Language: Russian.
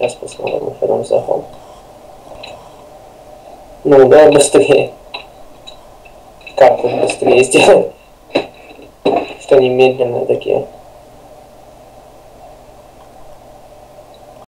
Сейчас посмотрим на втором заход. Ну, да, быстрее. Как тут быстрее сделать? Что они медленные такие.